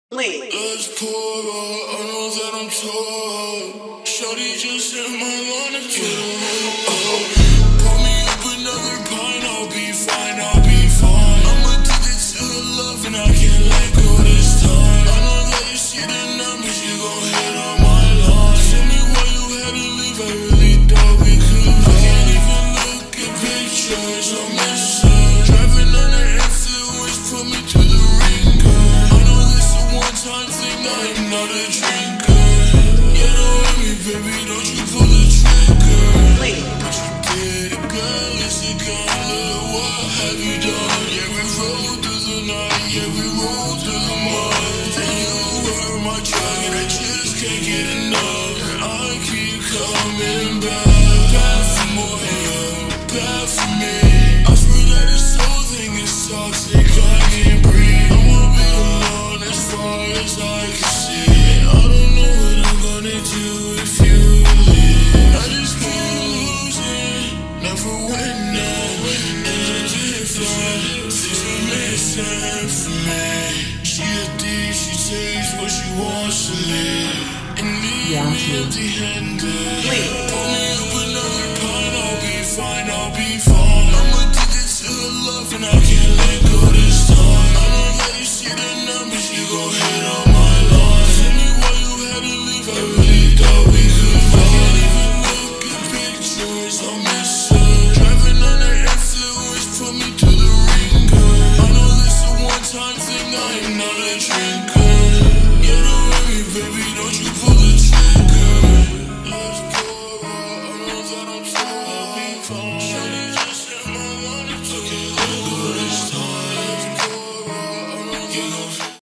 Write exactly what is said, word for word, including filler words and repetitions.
Wait. Let's pour up, I know that I'm tall. Shorty just hit my line of kill. Pour me up another pint, I'll be fine, I'll be fine. I'm addicted to her love and I can't let go this time. I know that you see the numbers, you gon' hit on my line. Tell me why you had to leave, I really thought we could vibe. I can't even look at pictures, I miss her. Driving under influence, put me to the ringer. I know this a one-time thing, I'm not a drinker. Get away me, baby, don't you pull the trigger. Wait. But you did it, girl, it's a gauntlet. What have you done? Yeah, we rolled through the night, yeah, we rolled through the mud. Then you were my drug and I just can't get enough. And I keep coming back. Bad for more, yeah, bad for me. I feel that this whole thing is toxic, I can't breathe. I wanna be alone as far as I can see. I don't know what I'm gonna do if you leave. I just keep losing, never winning. There's a difference, things are missing for me. She a thief, she takes what she wants to leave. And leave Yeah, me empty-handed. Wait. Pour me up another pint, I'll be fine, I'll be fine. I'm addicted to her love and I can't let go this time. I know that you see the numbers, you gon' hit on my line. Tell me why you had to leave, I really thought we could vibe. I can't even look at pictures, I miss her. Driving under influence, put me to the ringer. I know this a one-time thing, I'm not a drinker. Get away me, baby, don't you put